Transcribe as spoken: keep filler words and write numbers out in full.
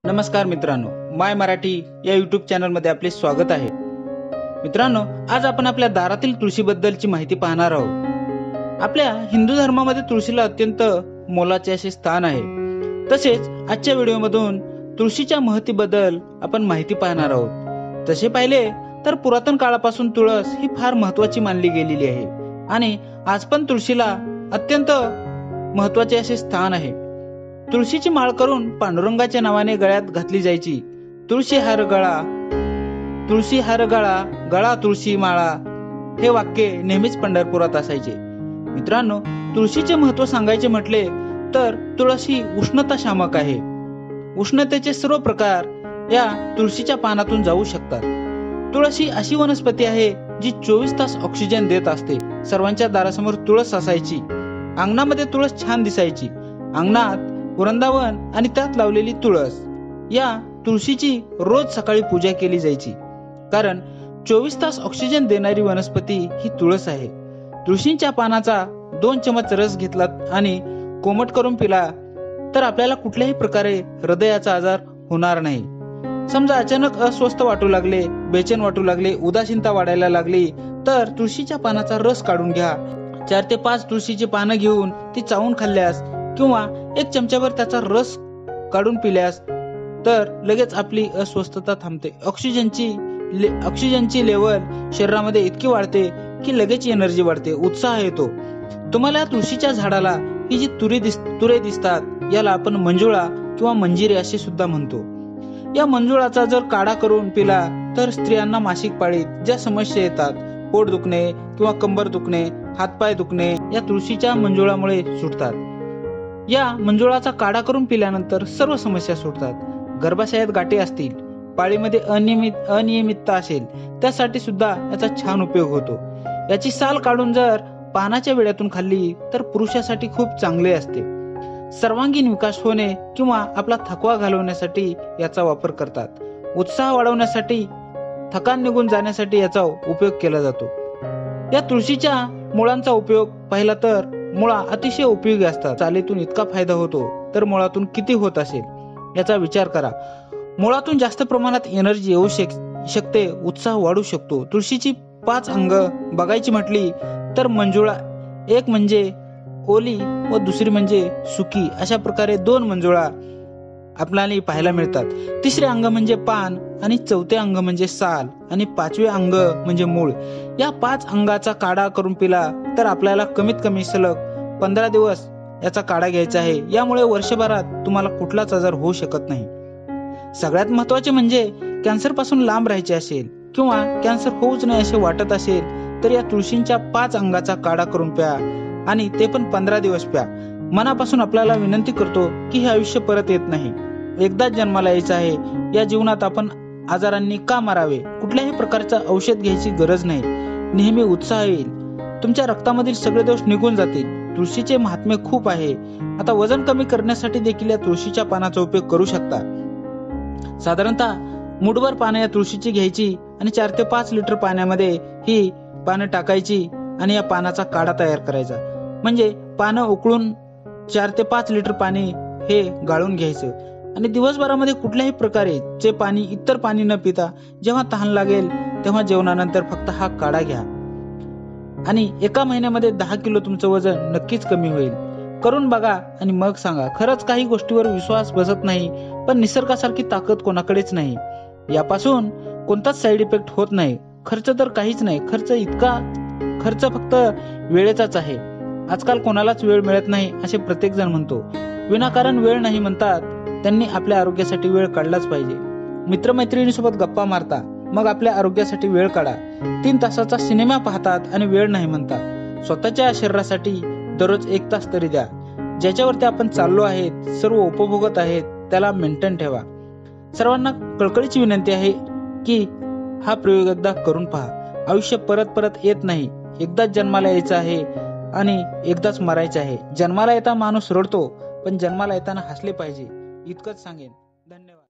नमस्कार मित्रांनो, माय मराठी या युट्यूब चॅनल मध्ये आपले स्वागत आहे। मित्रांनो, आज आपण आपल्या दारातील तुळशीबद्दलची माहिती पाहणार आहोत। आपल्या हिंदू धर्मामध्ये तुळशीला अत्यंत मोलाचे असे स्थान आहे। तसेच आजच्या व्हिडिओमधून तुळशीच्या महत्त्वाबद्दल आपण माहिती पाहणार आहोत। तसे पाहिले तर पुरातन काळापासून तुळस ही फार महत्त्वाची मानली गेलेली आहे आणि आज पण तुळशीला अत्यंत महत्त्वाचे असे स्थान आहे। तुळशीची माळ करून पांडुरंगाच्या नावाने गळ्यात घातली जायची। तुळशी हार गळा, तुळशी हार गळा, गळा तुळशी माळा हे वाक्य नेहमीच पंढरपुरात असायचे। मित्रांनो, तुळशीचे महत्त्व सांगायचे म्हटले तर तुळस ही उष्णता शामक आहे। उष्णतेचे सर्व प्रकार या तुळशीच्या पानातून जाऊ शकतात। तुळस ही अशी वनस्पती आहे जी चोवीस तास ऑक्सिजन देत असते। सर्वांच्या दारासमोर तुळस असायची। अंगणामध्ये तुळस छान दिसायची। अंगणात वृंदावन आणि त्यात लावलेली तुळस, या तुळशीची रोज सकाळी पूजा केली जायची, कारण चोवीस तास ऑक्सिजन देणारी वनस्पती ही तुळस आहे। तुळशीच्या पानाचा दोन चमच रस घेतला आणि कोमट करून पिला तर आपल्याला कुठल्याही प्रकारे हृदयाचा आजार होणार नाही। समजा अचानक अस्वस्थ वाटू लागले, बेचैन वाटू लागले, उदासीनता वाढायला लागली तर तुळशीच्या पानाचा रस काढून घ्या। चार ते पाच तुळशीची पानं घेऊन ती चावून खाल्ल्यास किंवा एक चमच्याभर त्याचा रस काढून पिल्यास तर लगेच आपली अस्वस्थता थांबते। ऑक्सिजनची ऑक्सिजनची लेवल शरीरामध्ये इतकी वाढते की लगेच एनर्जी वाढते, उत्साह येतो। तुम्हाला तुळशीच्या झाडाला ही जी तुरी दिस तुरे दिसतात याला आपण मंजुळा किंवा मंजिरी असे सुद्धा म्हणतो। या मंजुळाचा जर काढा करून पिला तर स्त्रियांना मासिक पाळीत ज्या समस्या येतात, पोट दुखणे किंवा कंबर दुखणे, हातपाय दुखणे, या तुळशीच्या मंजुळामुळे सुटतात। या मंजुळाचा काढा करून पिल्यानंतर सर्व समस्या सुटतात। गर्भाशयात गाठी असतील, पाळीमध्ये अनियमित अनियमितता असेल त्यासाठी सुद्धा याचा छान उपयोग होतो। याची साल काढून जर पानाच्या वेळातून खाल्ली तर पुरुषासाठी खूप चांगले असते। सर्वांगीण विकास होणे किंवा आपला थकवा घालवण्यासाठी याचा वापर करतात। उत्साह वाढवण्यासाठी, थकान निघून जाण्यासाठी याचा उपयोग केला जातो। या तुळशीच्या मुळांचा उपयोग पाहिला तर मुळा अतिशय उपयोगी असतात। चालीतून इतका फायदा होतो तर मुळातून किती होत असेल याचा विचार करा। मुळातून जास्त प्रमाणात एनर्जी येऊ शकते, उत्साह वाढू शकतो। तुळशीची पाच अंग बघायची म्हटली तर मंजुळा एक म्हणजे ओली व दुसरी म्हणजे सुकी, अशा प्रकारे दोन मंजुळा आपल्याला पाहायला मिळतात। तिसरे अंग म्हणजे पान आणि चौथे अंग म्हणजे साल आणि पाचवे अंग म्हणजे मूळ। या पाच अंगाचा काढा करून पिला तर आपल्याला कमीत कमी सलग पंधरा दिवस याचा काढा घ्यायचा आहे। यामुळे वर्षभरात तुम्हाला कुठलाच आजार होऊ शकत नाही। सगळ्यात महत्वाचे म्हणजे कॅन्सर पासून लांब राहायचे असेल किंवा कॅन्सर होऊच नाही असे वाटत असेल तर या तुळशीच्या पाच अंगाचा काढा करून प्या आणि ते पण पंधरा दिवस प्या। मनापासून आपल्याला विनंती करतो की हे आयुष्य परत येत नाही, एकदाच जन्माला यायचं आहे। या जीवनात आपण आजारांनी का मारावे? कुठल्याही प्रकारचं औषध घ्यायची गरज नाही। नेहमी उत्साह येईल, तुमच्या रक्तामधील सगळे दोष निघून जातील। तुळशीचे महात्म्य खूप आहे। आता वजन कमी करण्यासाठी देखील या तुळशीच्या पानाचा उपयोग करू शकता। साधारणतः मुठभर पाने या तुळशीची घ्यायची आणि चार ते पाच लिटर पाण्यामध्ये ही पानं टाकायची आणि या पानाचा काढा तयार करायचा। म्हणजे पानं उकळून चार ते पाच लिटर पाणी हे गाळून घ्यायचं आणि दिवसभरामध्ये कुठल्याही प्रकारे जे पाणी इतर पाणी न पिता जेव्हा तहान लागेल तेव्हा जेवणानंतर फक्त हा काढा घ्या आणि एका महिन्यामध्ये दहा किलो तुमचं वजन नक्कीच कमी होईल। करून बघा आणि मग सांगा। खरंच काही गोष्टीवर विश्वास बसत नाही, पण निसर्गासारखी ताकद कोणाकडेच नाही। यापासून कोणताच साईड इफेक्ट होत नाही। खर्च तर काहीच नाही। खर्च इतका खर्च फक्त वेळेचाच आहे। आजकाल कोणालाच वेळ मिळत नाही असे प्रत्येक जण म्हणतो। विनाकारण वेळ नाही म्हणतात, त्यांनी आपल्या आरोग्यासाठी वेळ काढलाच पाहिजे। मित्रमैत्रिणींसोबत गप्पा मारता, मग आपल्या आरोग्यासाठी वेळ काढा। तीन तासाचा सिनेमा पाहतात आणि वेळ नाही म्हणतात। स्वतःच्या शरीरासाठी दररोज एक तास तरी द्या। ज्याच्यावरती आपण चाललो आहेत, सर्व उपभोगत आहेत, त्याला मेंटेन ठेवा। सर्वांना कळकळीची विनंती आहे की हा प्रयोग एकदा करून पहा। आयुष्य परत परत येत नाही, एकदाच जन्माला यायचं आहे आणि एकदाच मरायचं आहे। जन्माला येता माणूस रडतो, पण जन्माला येताना हसले पाहिजे, इतकंच सांगेन। धन्यवाद।